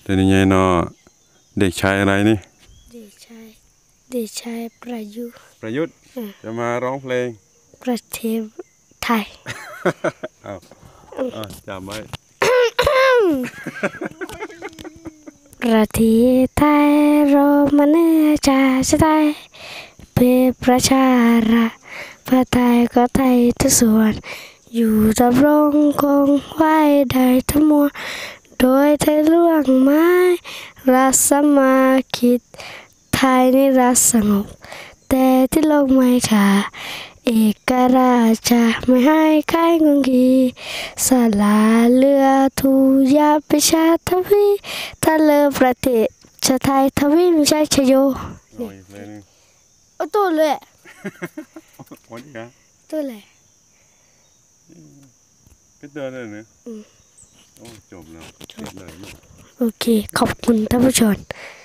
เป็นยังไงเนาะเด็กชายอะไรนี่เด็กชายประยุทธ์จะมาร้องเพลงประเทศไทยเอาจำไว้ประเทศไทยเรามันจะชาติเป็นประชาราประไทยก็ไทยทุกส่วนอยู่ดำรงคงไว้ได้ทั้งมวลโดยไทยล่วงไม้รัศมาคิดไทยนี่รักสงบแต่ที่โลกไม่ขาดเอกราชจะไม่ให้ใครงุนงีสลาเรือทูยาประชาทวีถ้าเลือประเทศชาไทยทวีไม่ใช่ชโยโอ้ตัวเลยวันนี้นะตัวเลยก็เดินเลยนะโอ้จบแล้วจบเลยโอเคขอบคุณท่านผู้ชม